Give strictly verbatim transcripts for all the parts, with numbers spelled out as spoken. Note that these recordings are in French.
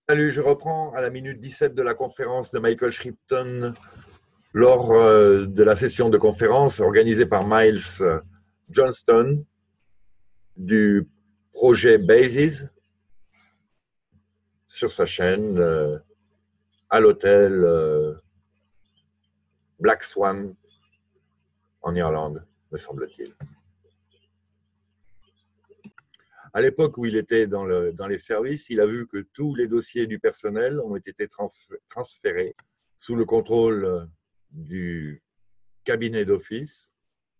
Salut, je reprends à la minute dix-sept de la conférence de Michael Shrimpton lors euh, de la session de conférence organisée par Miles euh, Johnston du projet Bases sur sa chaîne euh, à l'hôtel euh, Black Swan en Irlande, me semble-t-il. À l'époque où il était dans, le, dans les services, il a vu que tous les dossiers du personnel ont été transférés sous le contrôle du cabinet d'office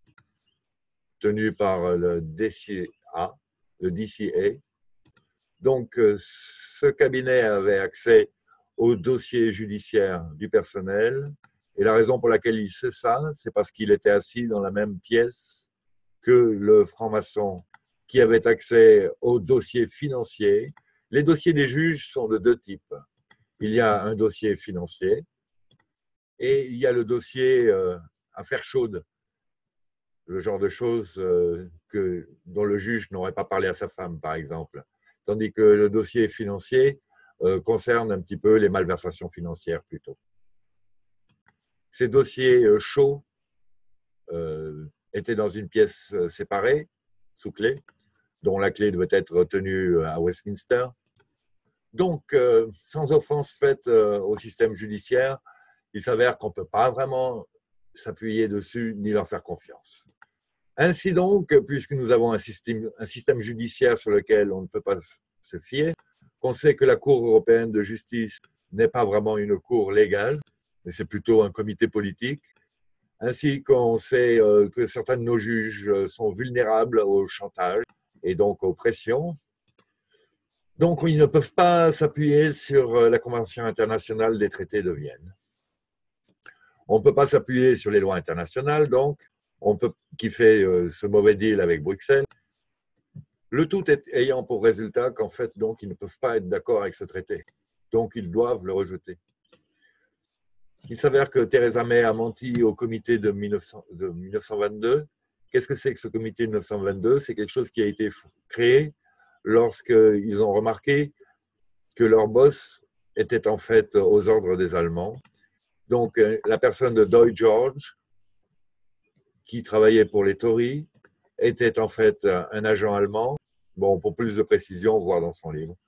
tenu par le D C A, le D C A. Donc, ce cabinet avait accès aux dossiers judiciaires du personnel. Et la raison pour laquelle il sait ça, c'est parce qu'il était assis dans la même pièce que le franc-maçon qui avait accès aux dossiers financiers. Les dossiers des juges sont de deux types. Il y a un dossier financier et il y a le dossier euh, affaires chaudes, le genre de choses euh, que, dont le juge n'aurait pas parlé à sa femme, par exemple. Tandis que le dossier financier euh, concerne un petit peu les malversations financières plutôt. Ces dossiers euh, chauds euh, étaient dans une pièce séparée, sous clé, dont la clé devait être tenue à Westminster. Donc, euh, sans offense faite euh, au système judiciaire, il s'avère qu'on ne peut pas vraiment s'appuyer dessus ni leur faire confiance. Ainsi donc, puisque nous avons un système, un système judiciaire sur lequel on ne peut pas se fier, qu'on sait que la Cour européenne de justice n'est pas vraiment une cour légale, mais c'est plutôt un comité politique, ainsi qu'on sait que certains de nos juges sont vulnérables au chantage et donc aux pressions. Donc, ils ne peuvent pas s'appuyer sur la Convention internationale des traités de Vienne. On ne peut pas s'appuyer sur les lois internationales, donc, on peut, qui fait euh, ce mauvais deal avec Bruxelles. Le tout est, ayant pour résultat qu'en fait, donc, ils ne peuvent pas être d'accord avec ce traité. Donc, ils doivent le rejeter. Il s'avère que Theresa May a menti au comité de, mille neuf cents, de mille neuf cent vingt-deux. Qu'est-ce que c'est que ce comité de mille neuf cent vingt-deux? C'est quelque chose qui a été créé lorsqu'ils ont remarqué que leur boss était en fait aux ordres des Allemands. Donc, la personne de Lloyd George, qui travaillait pour les Tories, était en fait un agent allemand. Bon, pour plus de précision, voir dans son livre.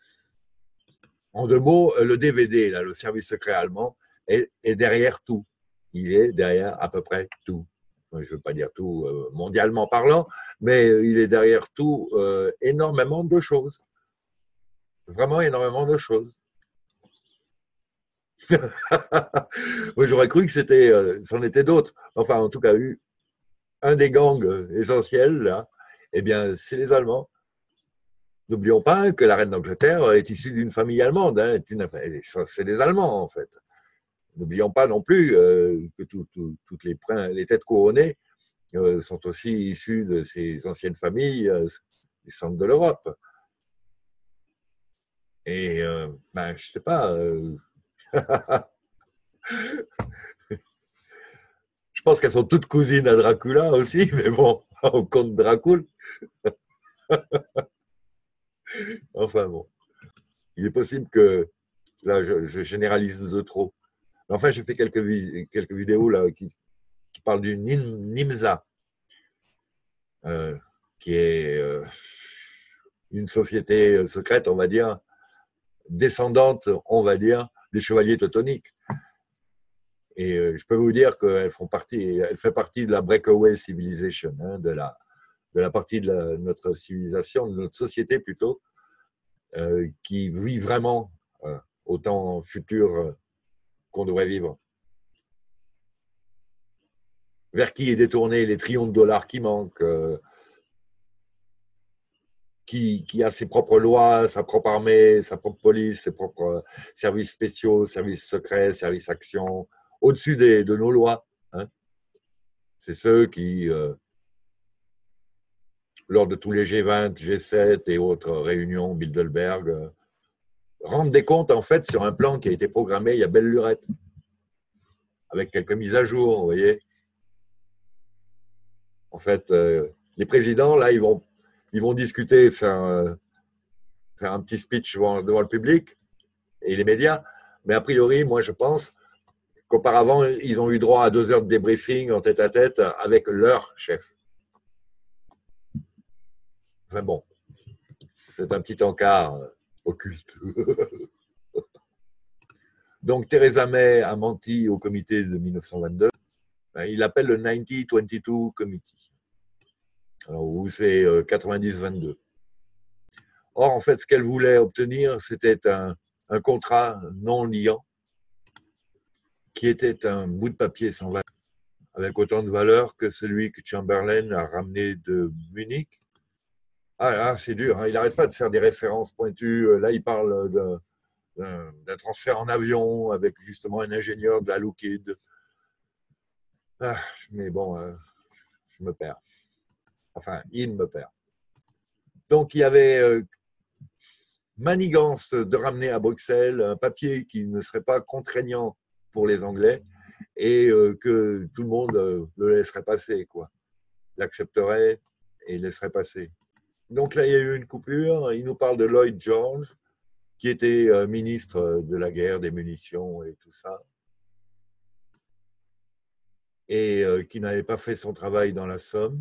En deux mots, le D V D, là, le service secret allemand, est, est derrière tout. Il est derrière à peu près tout. Je ne veux pas dire tout euh, mondialement parlant, mais il est derrière tout euh, énormément de choses. Vraiment énormément de choses. Moi, j'aurais cru que c'était, euh, c'en était d'autres. Enfin, en tout cas, eu un des gangs essentiels, là, eh bien, c'est les Allemands. N'oublions pas que la reine d'Angleterre est issue d'une famille allemande. Hein, c'est des Allemands, en fait. N'oublions pas non plus euh, que tout, tout, toutes les, les têtes couronnées euh, sont aussi issues de ces anciennes familles euh, du centre de l'Europe. Et, euh, ben, je sais pas... Euh... Je pense qu'elles sont toutes cousines à Dracula aussi, mais bon, au comte Dracul. Enfin bon, il est possible que, là, je, je généralise de trop. Mais enfin, j'ai fait quelques, vi quelques vidéos là, qui, qui parlent du NIMSA, euh, qui est euh, une société secrète, on va dire, descendante, on va dire, des chevaliers teutoniques. Et euh, je peux vous dire qu'elles font partie, elle fait partie de la breakaway civilization, hein, de, la, de la partie de la, notre civilisation, de notre société plutôt, euh, qui vit vraiment euh, au temps futur euh, qu'on devrait vivre. Vers qui est détourné les trillions de dollars qui manquent, euh, qui, qui a ses propres lois, sa propre armée, sa propre police, ses propres services spéciaux, services secrets, services actions, au-dessus des, de nos lois. Hein. C'est ceux qui, euh, lors de tous les G vingt, G sept et autres réunions Bilderberg, euh, rendent des comptes en fait sur un plan qui a été programmé il y a belle lurette, avec quelques mises à jour, vous voyez. En fait, euh, les présidents, là, ils vont, ils vont discuter, faire, euh, faire un petit speech devant, devant le public. et les médias. Mais a priori, moi, je pense qu'auparavant, ils ont eu droit à deux heures de débriefing en tête à tête avec leur chef. Enfin bon, c'est un petit encart occulte. Donc, Theresa May a menti au comité de mille neuf cent vingt-deux. Il appelle le quatre-vingt-deux vingt-deux Committee, où c'est quatre-vingt-dix vingt-deux. Or, en fait, ce qu'elle voulait obtenir, c'était un, un contrat non liant qui était un bout de papier sans valeur, avec autant de valeur que celui que Chamberlain a ramené de Munich. Ah là, c'est dur, hein. Il n'arrête pas de faire des références pointues. Là, il parle d'un transfert en avion avec justement un ingénieur de la Lockheed. Ah, mais bon, euh, je me perds. Enfin, il me perd. Donc, il y avait euh, manigance de ramener à Bruxelles un papier qui ne serait pas contraignant pour les Anglais et euh, que tout le monde euh, le laisserait passer, quoi. L'accepterait et laisserait passer. Donc là, il y a eu une coupure. Il nous parle de Lloyd George, qui était euh, ministre de la guerre, des munitions et tout ça, et euh, qui n'avait pas fait son travail dans la Somme.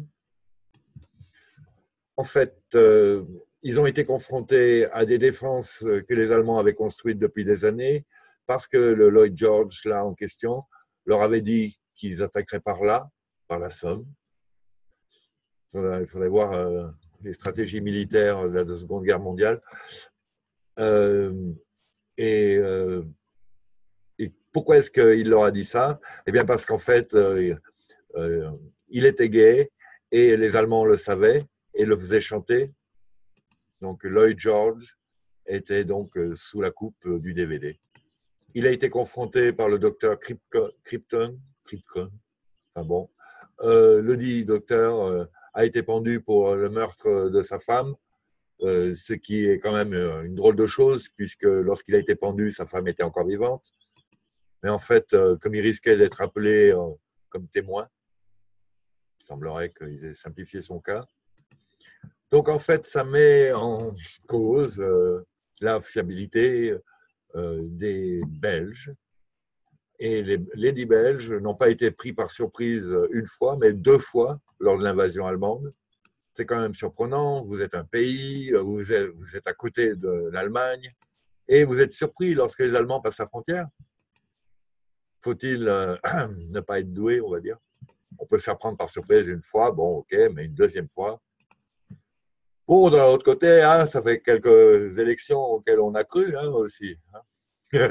En fait, euh, ils ont été confrontés à des défenses que les Allemands avaient construites depuis des années, parce que le Lloyd George, là en question, leur avait dit qu'ils attaqueraient par là, par la Somme. Il faudrait, il faudrait voir euh, les stratégies militaires de la Seconde Guerre mondiale. Euh, et, euh, et pourquoi est-ce qu'il leur a dit ça? Eh bien parce qu'en fait, euh, euh, il était gay et les Allemands le savaient et le faisaient chanter. Donc Lloyd George était donc sous la coupe du D V D. Il a été confronté par le docteur Kripken, Kripken, Kripken, enfin bon, euh, le dit docteur euh, a été pendu pour le meurtre de sa femme, euh, ce qui est quand même une drôle de chose, puisque lorsqu'il a été pendu, sa femme était encore vivante. Mais en fait, euh, comme il risquait d'être appelé euh, comme témoin, il semblerait qu'ils aient simplifié son cas. Donc en fait, ça met en cause euh, la fiabilité euh, des Belges. Et les, les dix Belges n'ont pas été pris par surprise une fois, mais deux fois lors de l'invasion allemande. C'est quand même surprenant. Vous êtes un pays, vous êtes, vous êtes à côté de l'Allemagne, et vous êtes surpris lorsque les Allemands passent la frontière. Faut-il euh, ne pas être doué, on va dire? On peut se faire prendre par surprise une fois, bon, ok, mais une deuxième fois. Bon, d'un autre côté, hein, ça fait quelques élections auxquelles on a cru hein, aussi. Hein.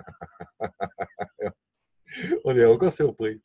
On est encore surpris.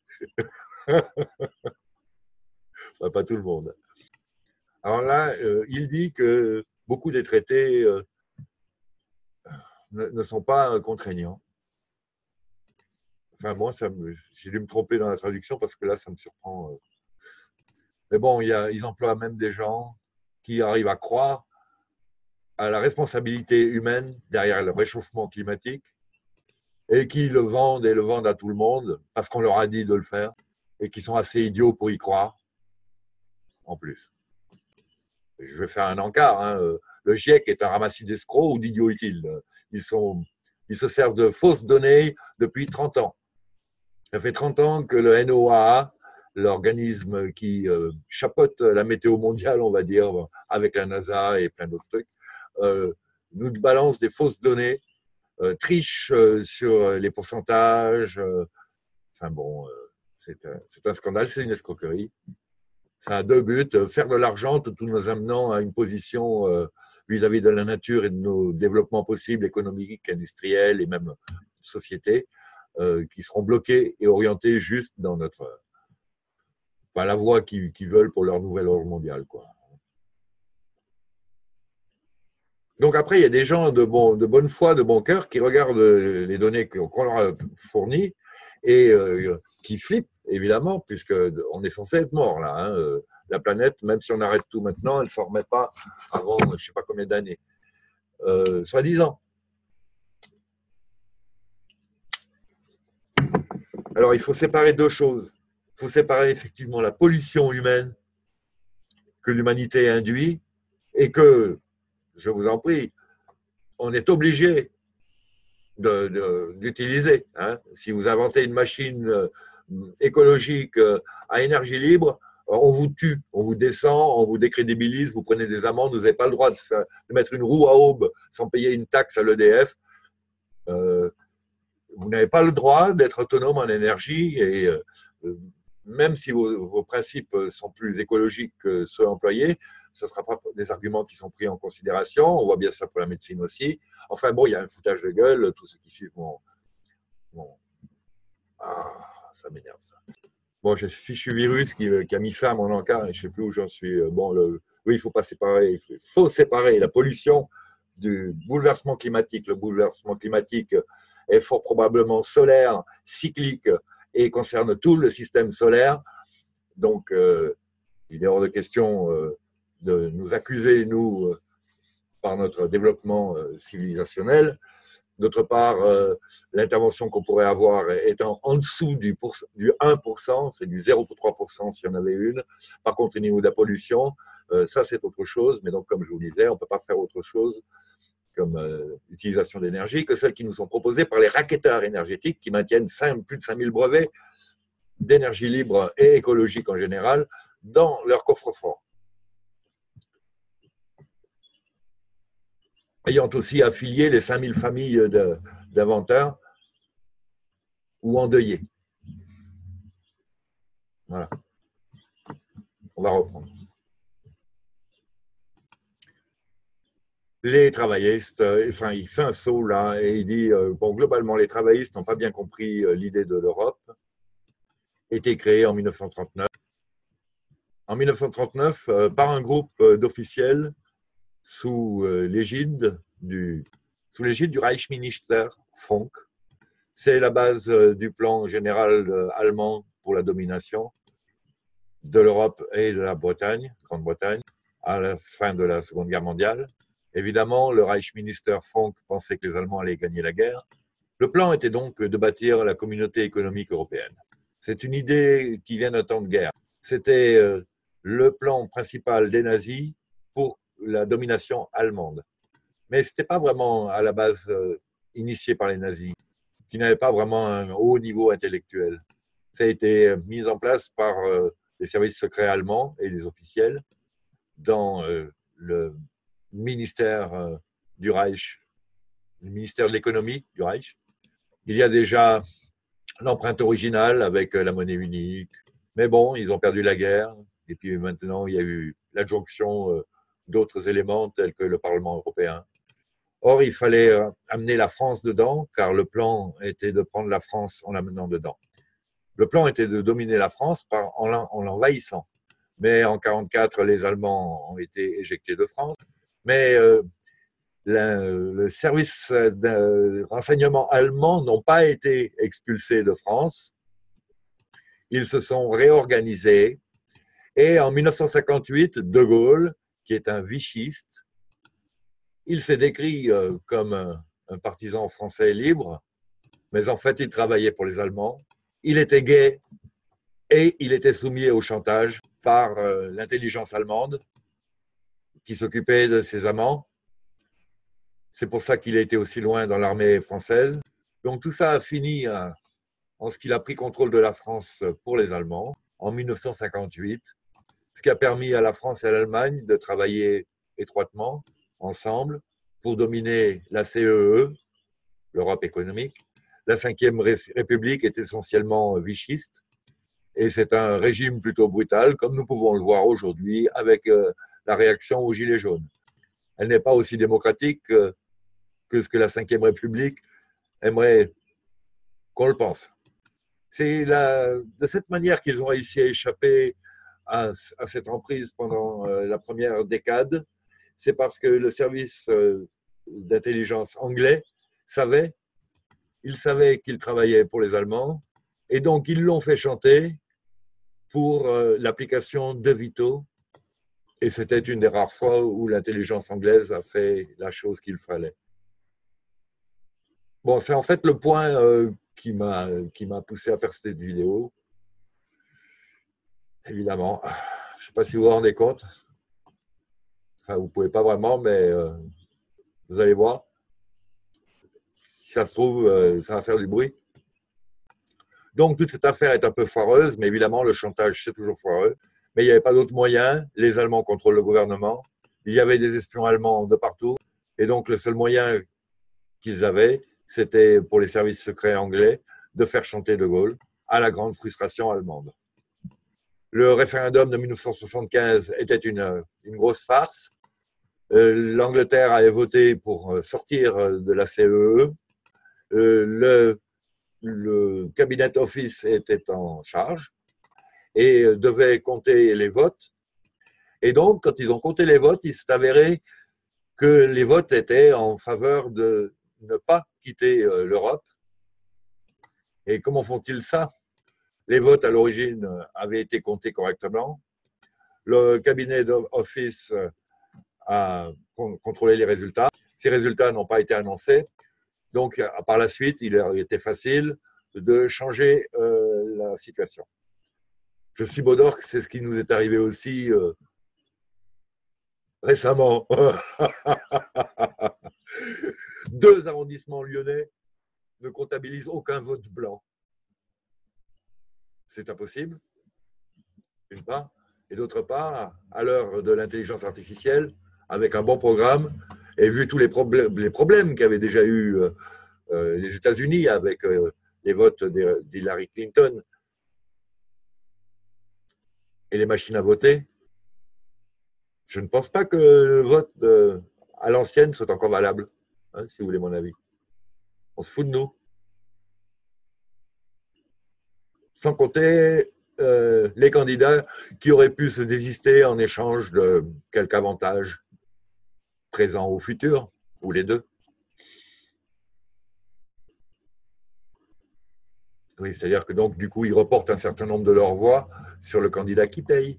Enfin, pas tout le monde. Alors là, euh, il dit que beaucoup des traités euh, ne, ne sont pas contraignants. Enfin, moi, j'ai dû me tromper dans la traduction parce que là, ça me surprend. Mais bon, il y a, ils emploient même des gens qui arrivent à croire à la responsabilité humaine derrière le réchauffement climatique et qui le vendent et le vendent à tout le monde parce qu'on leur a dit de le faire et qui sont assez idiots pour y croire, en plus. Je vais faire un encart. Hein. Le GIEC est un ramassis d'escrocs ou d'idiots utiles. Ils, sont, ils se servent de fausses données depuis trente ans. Ça fait trente ans que le N O A A, l'organisme qui euh, chapeaute la météo mondiale, on va dire, avec la NASA et plein d'autres trucs, euh, nous balance des fausses données, euh, triche euh, sur les pourcentages. Euh, enfin bon, euh, c'est un, c'est un scandale, c'est une escroquerie. Ça a deux buts, faire de l'argent tout en nous amenant à une position euh, vis-à-vis de la nature et de nos développements possibles économiques, industriels et même sociétés euh, qui seront bloqués et orientés juste dans notre, enfin, la voie qu'ils, qu'ils veulent pour leur nouvel ordre mondial, quoi. Donc après, il y a des gens de, bon, de bonne foi, de bon cœur qui regardent les données qu'on leur a fournies et euh, qui flippent, évidemment, puisqu'on est censé être mort là. Hein. La planète, même si on arrête tout maintenant, elle ne se remet pas avant je ne sais pas combien d'années. Euh, soi-disant. Alors, il faut séparer deux choses. Il faut séparer effectivement la pollution humaine que l'humanité induit et que, je vous en prie, on est obligé d'utiliser. Hein. Si vous inventez une machine euh, écologique euh, à énergie libre, on vous tue, on vous descend, on vous décrédibilise, vous prenez des amendes, vous n'avez pas le droit de, faire, de mettre une roue à aube sans payer une taxe à l'E D F. Euh, vous n'avez pas le droit d'être autonome en énergie et euh, même si vos, vos principes sont plus écologiques que ceux employés, ce ne sera pas des arguments qui sont pris en considération. On voit bien ça pour la médecine aussi. Enfin bon, il y a un foutage de gueule. Tous ceux qui suivent mon... mon... Ah, ça m'énerve ça. Bon, j'ai ce fichu virus qui, qui a mis fin à mon encart et je ne sais plus où j'en suis. Bon, le... oui, il ne faut pas séparer. Il faut séparer la pollution du bouleversement climatique. Le bouleversement climatique est fort probablement solaire, cyclique et concerne tout le système solaire. Donc, euh, il est hors de question euh, de nous accuser, nous, euh, par notre développement euh, civilisationnel. D'autre part, euh, l'intervention qu'on pourrait avoir étant en dessous du, pour, du un pour cent, c'est du zéro virgule trois pour cent s'il y en avait une. Par contre, au niveau de la pollution, euh, ça c'est autre chose. Mais donc, comme je vous disais, on ne peut pas faire autre chose comme euh, utilisation d'énergie que celles qui nous sont proposées par les racketteurs énergétiques qui maintiennent cinq, plus de cinq mille brevets d'énergie libre et écologique en général dans leur coffre-fort. Ayant aussi affilié les cinq mille familles d'inventeurs ou endeuillés. Voilà. On va reprendre. Les travaillistes, enfin, il fait un saut là et il dit, bon, globalement, les travaillistes n'ont pas bien compris l'idée de l'Europe. Été créée en mille neuf cent trente-neuf. En mille neuf cent trente-neuf, par un groupe d'officiels sous l'égide du, sous l'égide du Reichsminister Funk. C'est la base du plan général allemand pour la domination de l'Europe et de la Bretagne, Grande-Bretagne, à la fin de la Seconde Guerre mondiale. Évidemment, le Reichsminister Funk pensait que les Allemands allaient gagner la guerre. Le plan était donc de bâtir la communauté économique européenne. C'est une idée qui vient d'un temps de guerre. C'était le plan principal des nazis pour la domination allemande. Mais ce n'était pas vraiment à la base initié par les nazis, qui n'avaient pas vraiment un haut niveau intellectuel. Ça a été mis en place par les services secrets allemands et les officiels dans le ministère du Reich, le ministère de l'économie du Reich. Il y a déjà l'empreinte originale avec la monnaie unique. Mais bon, ils ont perdu la guerre. Et puis maintenant, il y a eu l'adjonction d'autres éléments tels que le Parlement européen. Or, il fallait amener la France dedans, car le plan était de prendre la France en l'amenant dedans. Le plan était de dominer la France par, en l'envahissant. Mais en mille neuf cent quarante-quatre, les Allemands ont été éjectés de France. Mais euh, le, le service de renseignement allemand n'ont pas été expulsés de France. Ils se sont réorganisés. Et en mille neuf cent cinquante-huit, De Gaulle, qui est un vichiste, il s'est décrit comme un, un partisan français libre, mais en fait, il travaillait pour les Allemands. Il était gay et il était soumis au chantage par l'intelligence allemande qui s'occupait de ses amants. C'est pour ça qu'il a été aussi loin dans l'armée française. Donc tout ça a fini hein, en ce qu'il a pris contrôle de la France pour les Allemands en mille neuf cent cinquante-huit, ce qui a permis à la France et à l'Allemagne de travailler étroitement ensemble pour dominer la C E E, l'Europe économique. La Cinquième République est essentiellement vichiste et c'est un régime plutôt brutal, comme nous pouvons le voir aujourd'hui avec la réaction aux Gilets jaunes. Elle n'est pas aussi démocratique que, que ce que la Cinquième République aimerait qu'on le pense. C'est de cette manière qu'ils ont réussi à échapper à, à cette emprise pendant la première décade. C'est parce que le service d'intelligence anglais savait, il savait qu'il travaillait pour les Allemands, et donc ils l'ont fait chanter pour l'application de Vito. Et c'était une des rares fois où l'intelligence anglaise a fait la chose qu'il fallait. Bon, c'est en fait le point euh, qui m'a qui m'a poussé à faire cette vidéo. Évidemment, je ne sais pas si vous vous rendez compte. Enfin, vous ne pouvez pas vraiment, mais euh, vous allez voir. si ça se trouve, euh, ça va faire du bruit. Donc, toute cette affaire est un peu foireuse, mais évidemment, le chantage, c'est toujours foireux. Mais il n'y avait pas d'autre moyen. Les Allemands contrôlent le gouvernement. Il y avait des espions allemands de partout. Et donc, le seul moyen qu'ils avaient, c'était pour les services secrets anglais de faire chanter De Gaulle, à la grande frustration allemande. Le référendum de mille neuf cent soixante-quinze était une, une grosse farce. Euh, L'Angleterre avait voté pour sortir de la C E E. Euh, le, le Cabinet Office était en charge et devait compter les votes. Et donc, quand ils ont compté les votes, il s'est avéré que les votes étaient en faveur de ne pas quitter l'Europe. Et comment font-ils ça? Les votes à l'origine avaient été comptés correctement. Le cabinet d'office a contrôlé les résultats. Ces résultats n'ont pas été annoncés. Donc, par la suite, il a été facile de changer euh, la situation. Je suis Baudor, c'est ce qui nous est arrivé aussi euh, récemment. Deux arrondissements lyonnais ne comptabilisent aucun vote blanc. C'est impossible, d'une part. Et d'autre part, à l'heure de l'intelligence artificielle, avec un bon programme, et vu tous les, problèmes, les problèmes qu'avaient déjà eu euh, les États-Unis avec euh, les votes d'Hillary Clinton et les machines à voter, je ne pense pas que le vote euh, à l'ancienne soit encore valable, hein, si vous voulez mon avis. On se fout de nous. Sans compter euh, les candidats qui auraient pu se désister en échange de quelque avantage présent ou futur, ou les deux. Oui, c'est-à-dire que donc, du coup, ils reportent un certain nombre de leurs voix sur le candidat qui paye.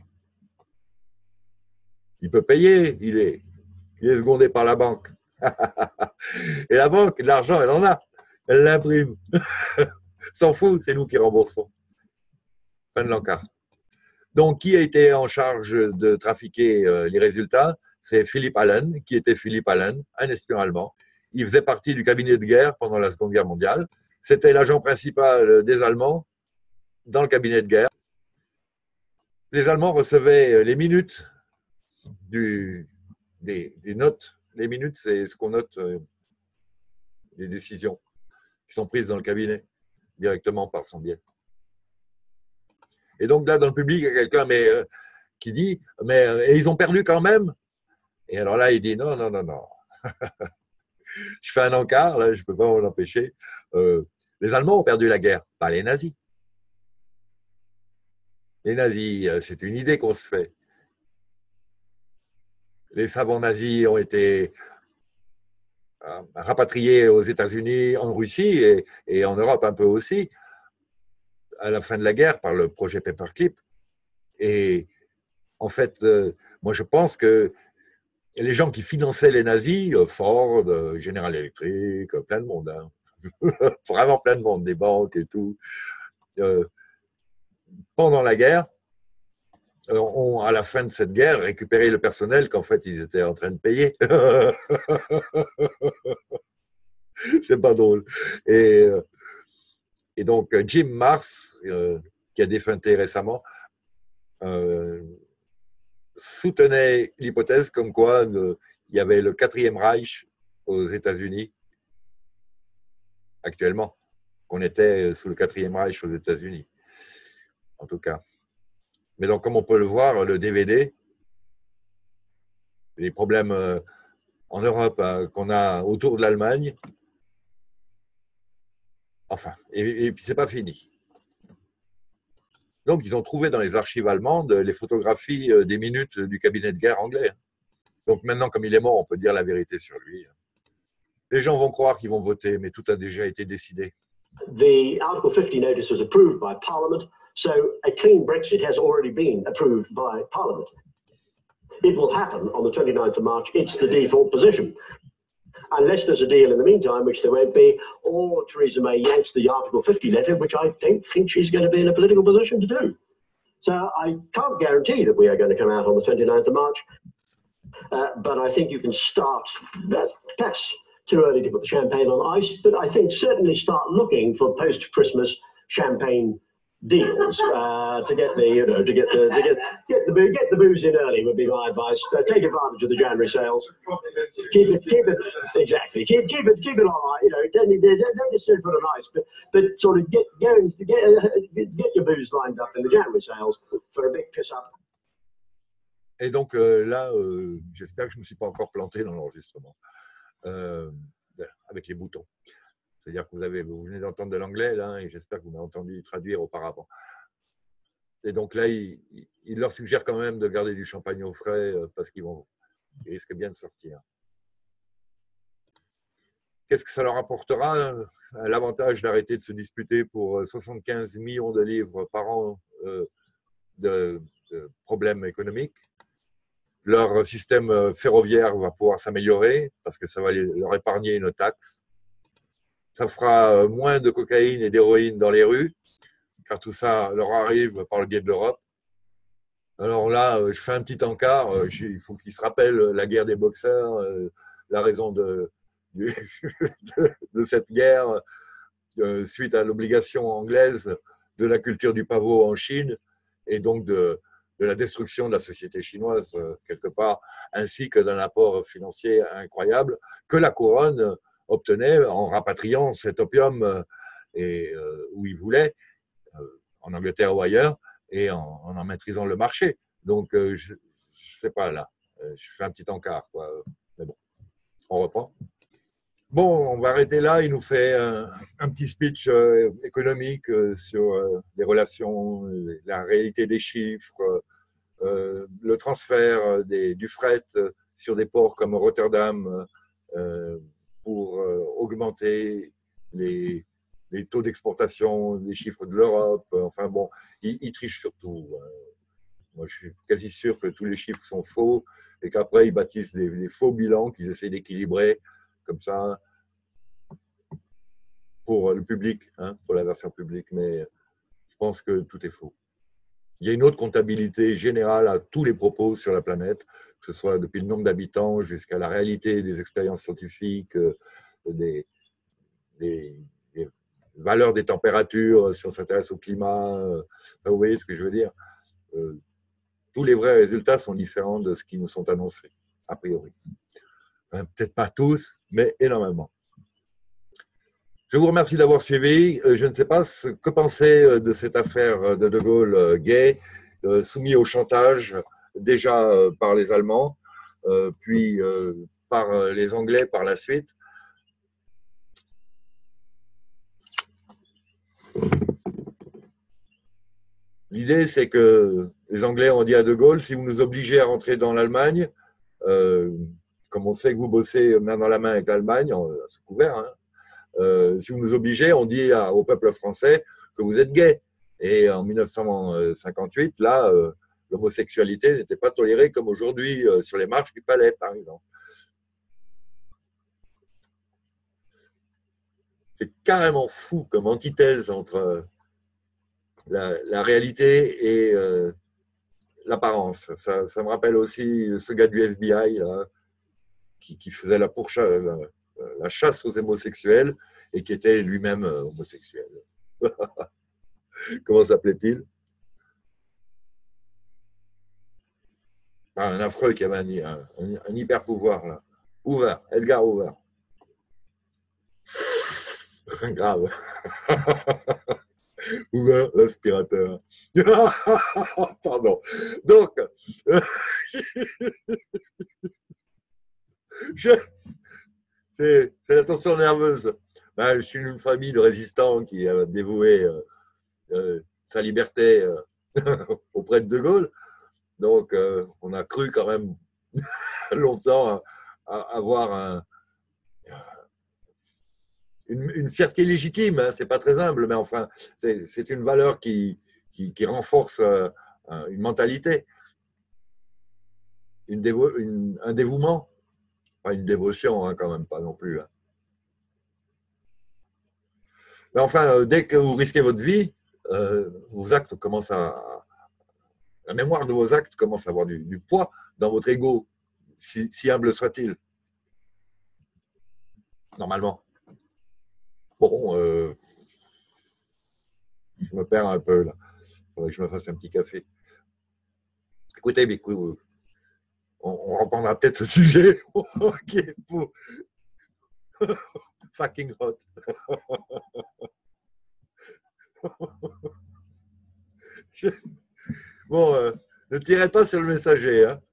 Il peut payer, il est, il est secondé par la banque. Et la banque, de l'argent, elle en a. Elle l'imprime. S'en fout, c'est nous qui remboursons. Fin de l'encart. Donc, qui a été en charge de trafiquer euh, les résultats? C'est Philippe Allen, qui était Philippe Allen, un espion allemand. Il faisait partie du cabinet de guerre pendant la Seconde Guerre mondiale. C'était l'agent principal des Allemands dans le cabinet de guerre. Les Allemands recevaient les minutes du, des, des notes. Les minutes, c'est ce qu'on note euh, des décisions qui sont prises dans le cabinet directement par son biais. Et donc là, dans le public, il y a quelqu'un mais, euh, qui dit « mais euh, et ils ont perdu quand même ?» Et alors là, il dit « non, non, non, non. Je fais un encart, là, je ne peux pas m'en empêcher. Euh, les Allemands ont perdu la guerre, pas les nazis. Les nazis, c'est une idée qu'on se fait. Les savants nazis ont été rapatriés aux États-Unis, en Russie et, et en Europe un peu aussi, à la fin de la guerre par le projet Paperclip. Et en fait, euh, moi je pense que les gens qui finançaient les nazis, Ford, General Electric, plein de monde, hein, vraiment plein de monde, des banques et tout, euh, pendant la guerre, ont, à la fin de cette guerre, récupéré le personnel qu'en fait, ils étaient en train de payer. C'est pas drôle. Et, et donc, Jim Mars, euh, qui a défunté récemment, euh, soutenait l'hypothèse comme quoi le, il y avait le quatrième Reich aux États-Unis actuellement, qu'on était sous le quatrième Reich aux États-Unis, en tout cas. Mais donc, comme on peut le voir, le D V D, les problèmes en Europe qu'on a autour de l'Allemagne, enfin, et, et puis c'est pas fini. Donc, ils ont trouvé dans les archives allemandes les photographies des minutes du cabinet de guerre anglais. Donc maintenant, comme il est mort, on peut dire la vérité sur lui. Les gens vont croire qu'ils vont voter, mais tout a déjà été décidé. The Article fifty notice was approved by Parliament, so a clean Brexit has already been approved by Parliament. It will happen on the twenty-ninth of March. It's the default position. Unless there's a deal in the meantime, which there won't be, or Theresa May yanks the Article fifty letter, which I don't think she's going to be in a political position to do. So I can't guarantee that we are going to come out on the twenty-ninth of March, uh, but I think you can start that pass too early to put the champagne on ice, but I think certainly start looking for post-Christmas champagne deals uh, to get the, you know, to get the, to get, get the, get the booze in early would be my advice. Uh, take advantage of the January sales. Keep it, keep it, exactly. Keep, keep it, keep it on, you know, don't, don't, don't just put on ice, but, but sort of get going, get, uh, get your booze lined up in the January sales for a big piss up. Et donc euh, là, euh, j'espère que je ne me suis pas encore planté dans l'enregistrement euh, avec les boutons. C'est-à-dire que vous, avez, vous venez d'entendre de l'anglais, là, et j'espère que vous m'avez entendu traduire auparavant. Et donc là, il, il leur suggère quand même de garder du champagne au frais euh, parce qu'ils vont, ils risquent bien de sortir. Qu'est-ce que ça leur apportera? L'avantage d'arrêter de se disputer pour soixante-quinze millions de livres par an euh, de, de problèmes économiques. Leur système ferroviaire va pouvoir s'améliorer parce que ça va leur épargner une taxe. Ça fera moins de cocaïne et d'héroïne dans les rues, car tout ça leur arrive par le biais de l'Europe. Alors là, je fais un petit encart. Il faut qu'ils se rappellent la guerre des boxeurs, la raison de, de, de cette guerre suite à l'obligation anglaise de la culture du pavot en Chine et donc de de la destruction de la société chinoise, quelque part, ainsi que d'un apport financier incroyable que la couronne obtenait en rapatriant cet opium et, euh, où il voulait, euh, en Angleterre ou ailleurs, et en en, en maîtrisant le marché. Donc, euh, je ne sais pas, là, je fais un petit encart, quoi. Mais bon, on reprend. Bon, on va arrêter là. Il nous fait un, un petit speech euh, économique euh, sur euh, les relations, la réalité des chiffres, Euh, le transfert des, du fret sur des ports comme Rotterdam euh, pour euh, augmenter les, les taux d'exportation, les chiffres de l'Europe. Enfin bon, il, il triche surtout. Moi, je suis quasi sûr que tous les chiffres sont faux et qu'après, ils bâtissent des, des faux bilans qu'ils essaient d'équilibrer comme ça pour le public, hein, pour la version publique. Mais je pense que tout est faux. Il y a une autre comptabilité générale à tous les propos sur la planète, que ce soit depuis le nombre d'habitants jusqu'à la réalité des expériences scientifiques, des, des, des valeurs des températures, si on s'intéresse au climat. Vous voyez ce que je veux dire? Tous les vrais résultats sont différents de ce qui nous sont annoncés, a priori. Peut-être pas tous, mais énormément. Je vous remercie d'avoir suivi. Je ne sais pas ce que penser de cette affaire de De Gaulle gay, soumis au chantage déjà par les Allemands, puis par les Anglais par la suite. L'idée, c'est que les Anglais ont dit à De Gaulle, si vous nous obligez à rentrer dans l'Allemagne, comme on sait que vous bossez main dans la main avec l'Allemagne, sous couvert, hein, Euh, si vous nous obligez, on dit à, au peuple français que vous êtes gay. Et en mille neuf cent cinquante-huit, là, euh, l'homosexualité n'était pas tolérée comme aujourd'hui euh, sur les marches du Palais, par exemple. C'est carrément fou comme antithèse entre la, la réalité et euh, l'apparence. Ça, ça me rappelle aussi ce gars du F B I là, qui, qui faisait la pourchasse. La, la chasse aux homosexuels et qui était lui-même homosexuel. Comment s'appelait-il? Ah, un affreux qui avait un, un, un hyper pouvoir là. Hoover, Edgar Hoover. Grave. Hoover, l'aspirateur. Pardon. Donc, je C'est la tension nerveuse. Ben, je suis d'une famille de résistants qui a dévoué euh, euh, sa liberté euh, auprès de De Gaulle. Donc, euh, on a cru quand même longtemps à, à avoir un, une, une fierté légitime. Hein. C'est pas très humble, mais enfin, c'est une valeur qui, qui, qui renforce euh, une mentalité, une dévo une, un dévouement. Pas une dévotion, hein, quand même, pas non plus. Hein. Mais enfin, dès que vous risquez votre vie, euh, vos actes commencent à. La mémoire de vos actes commence à avoir du, du poids dans votre ego, si, si humble soit-il. normalement. Bon, euh, je me perds un peu là. Il faudrait que je me fasse un petit café. Écoutez, mais écoute, on, on reprendra peut-être ce sujet. Ok, pour fucking hot. Bon, euh, ne tirez pas sur le messager. Hein.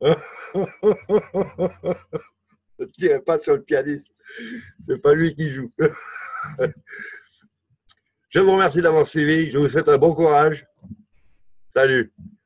Ne tirez pas sur le pianiste. C'est pas lui qui joue. Je vous remercie d'avoir suivi. Je vous souhaite un bon courage. Salut.